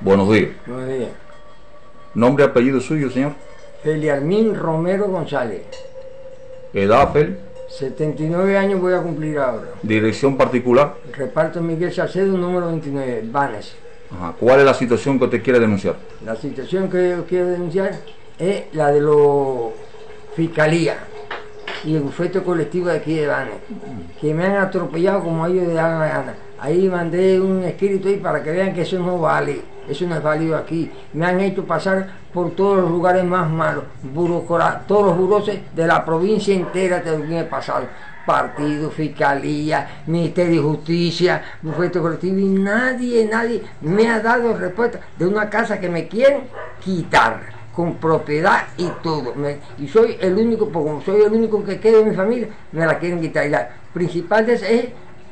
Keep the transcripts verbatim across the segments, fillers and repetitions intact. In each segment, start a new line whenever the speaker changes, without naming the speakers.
Buenos días.
Buenos días.
¿Nombre y apellido suyo, señor?
Feliarmín Romero González.
¿Edad, Fel?
setenta y nueve años voy a cumplir ahora.
¿Dirección particular?
Reparto Miguel Salcedo, número veintinueve, Banes.
Ajá. ¿Cuál es la situación que usted quiere denunciar?
La situación que yo quiero denunciar es la de la Fiscalía y el bufete colectivo de aquí de Banes, que me han atropellado como a ellos les dan la gana. Ahí mandé un escrito ahí para que vean que eso no vale, eso no es válido aquí. Me han hecho pasar por todos los lugares más malos, burocracia, todos los buros de la provincia entera te lo he pasado. Partido, Fiscalía, Ministerio de Justicia, bufete colectivo, y nadie, nadie me ha dado respuesta de una casa que me quieren quitar, con propiedad y todo. Me, y soy el único, porque como soy el único que queda en mi familia, me la quieren quitar. Y la principal de esa es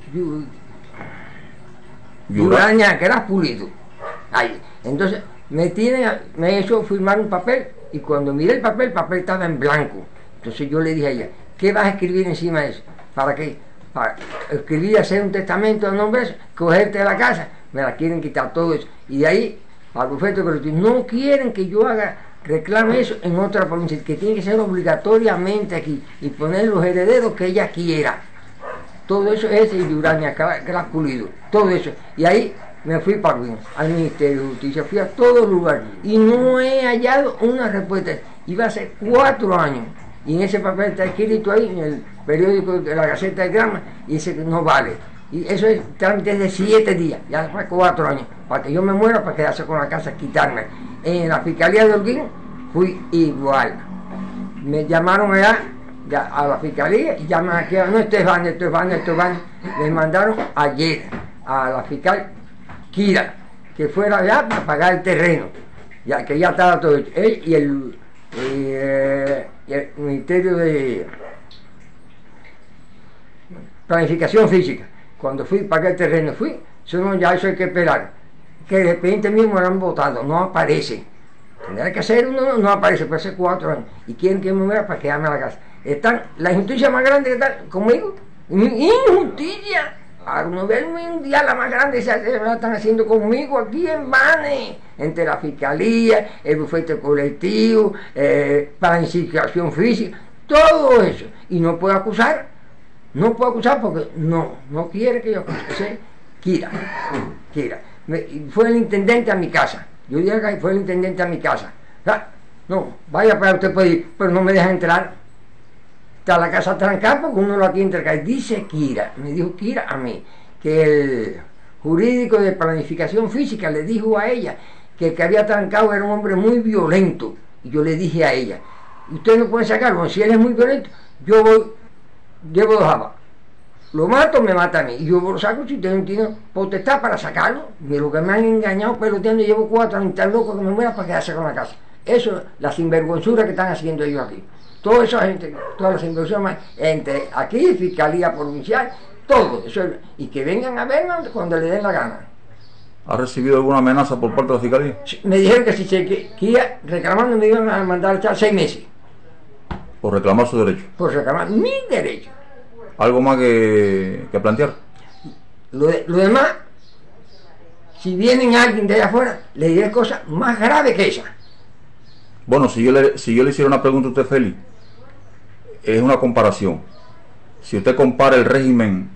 Yuraña, que era Pulido. Ahí. Entonces, me tiene, me he hecho firmar un papel, y cuando miré el papel, el papel estaba en blanco. Entonces yo le dije a ella, ¿qué vas a escribir encima de eso? ¿Para qué? Para escribir, hacer un testamento de nombre, eso, cogerte de la casa, me la quieren quitar todo eso. Y de ahí, al bufete colectivo, no quieren que yo haga, reclame eso en otra provincia, que tiene que ser obligatoriamente aquí, y poner los herederos que ella quiera. Todo eso es el Yuraña, que era Pulido, todo eso. Y ahí me fui para Win, al Ministerio de Justicia, fui a todos los lugares, y no he hallado una respuesta. Iba a ser cuatro años. Y en ese papel está escrito ahí, en el periódico de la Gaceta del Grama, y dice que no vale. Y eso es trámite de siete días, ya fue cuatro años, para que yo me muera, para quedarse con la casa, quitarme. En la Fiscalía de Holguín fui igual. Me llamaron allá, ya, a la Fiscalía, y llaman aquí, no, esto es Banes, esto es Banes, esto es Banes. Me mandaron ayer a la fiscal Kira, que fuera allá para pagar el terreno, ya que ya estaba todo hecho. Él y el... Eh, y el Ministerio de Planificación Física, cuando fui para el terreno, fui, eso no, ya eso hay que esperar, que de repente mismo lo han votado, no aparece, tendrá que hacer uno, no, no aparece, pues hace cuatro años, y quieren que me muera para quedarme a la casa. Están, la injusticia más grande que está conmigo, injusticia a nivel mundial, la más grande se la están haciendo conmigo aquí en Banes, entre la Fiscalía, el bufete colectivo, eh, planificación física, todo eso. Y no puedo acusar, no puedo acusar porque no, no quiere que yo acuse. Kira, Kira. Me, fue el intendente a mi casa, yo dije que fue el intendente a mi casa. Ah, no, vaya para usted puede ir, pero no me deja entrar. Está la casa trancada porque uno lo tiene trancada. Dice Kira, me dijo Kira a mí, que el jurídico de planificación física le dijo a ella que el que había trancado era un hombre muy violento. Y yo le dije a ella, usted no puede sacarlo, si él es muy violento, yo voy, llevo dos habas. Lo mato, me mata a mí. Y yo lo saco si usted no tiene potestad para sacarlo. De lo que me han engañado peloteando, llevo cuatro años tan loco que me muera para quedarse con la casa. Eso es la sinvergüenzura que están haciendo ellos aquí. Toda esa gente, todas las inversiones entre aquí, Fiscalía Provincial, todo eso, y que vengan a vernos cuando le den la gana.
¿Ha recibido alguna amenaza por parte de la Fiscalía?
Me dijeron que si se que, que iba reclamando me iban a mandar a echar seis meses.
¿Por reclamar su derecho?
Por reclamar mi derecho.
¿Algo más que, que plantear?
Lo, de, lo demás, si vienen alguien de allá afuera, le diré cosas más graves que esa.
Bueno, si yo le, si yo le hiciera una pregunta a usted, Félix, es una comparación. Si usted compara el régimen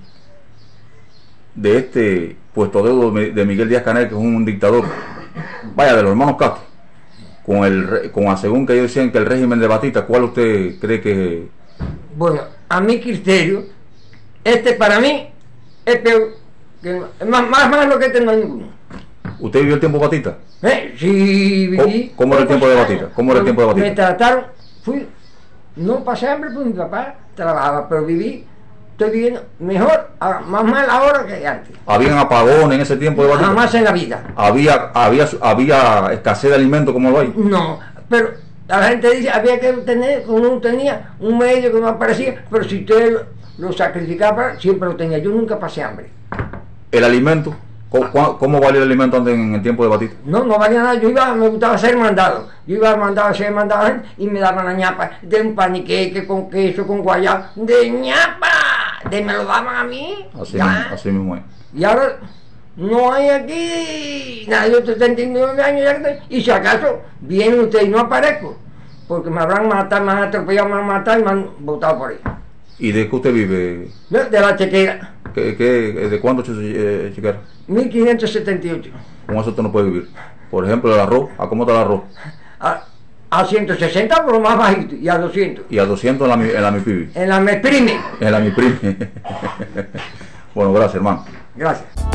de este puesto dedo de Miguel Díaz-Canel, que es un dictador, vaya, de los hermanos Castro, con el con según que ellos decían que el régimen de Batista, ¿cuál usted cree que...?
Bueno, a mi criterio, este para mí es peor, que, más, más malo que este no hay ninguno.
¿Usted vivió el tiempo de Batista?
¿Eh? Sí, viví.
¿Cómo era el tiempo de Batista? ¿Cómo era el tiempo de Batista?
Me trataron, fui, no pasé hambre porque mi papá trabajaba, pero viví, estoy viviendo mejor, más mal ahora que antes.
¿Habían apagones en ese tiempo de Batista?
Jamás en la vida.
¿Había, había, había escasez de alimentos como lo hay?
No, pero la gente dice, había que tener, uno tenía un medio que no aparecía, pero si usted lo, lo sacrificaba, siempre lo tenía. Yo nunca pasé hambre.
¿El alimento? ¿Cómo, ¿Cómo valía el alimento antes en el tiempo de Batista?
No, no valía nada. Yo iba, me gustaba ser mandado. Yo iba mandado a ser mandado y me daban la ñapa de un paniqueque con queso, con guayaba, de ñapa. De me lo daban a mí.
Así, mismo, así mismo es.
Y ahora No hay aquí nadie de setenta y nueve años ya que- y si acaso viene usted y no aparezco, porque me habrán matado, me han atropellado, me han matado y me han botado por ahí.
¿Y de qué usted vive?
De, de la chequera,
¿Qué, qué, ¿De cuándo, eh, Chiquera?
mil quinientos setenta y ocho.
Con eso usted no puede vivir. Por ejemplo, el arroz, ¿a cómo está el arroz?
A, a ciento sesenta por lo más bajito y a doscientos.
Y a doscientos en la, mi- en la MIPIBI.
En la Meprime.
En la MIPRIM. Bueno, gracias, hermano.
Gracias.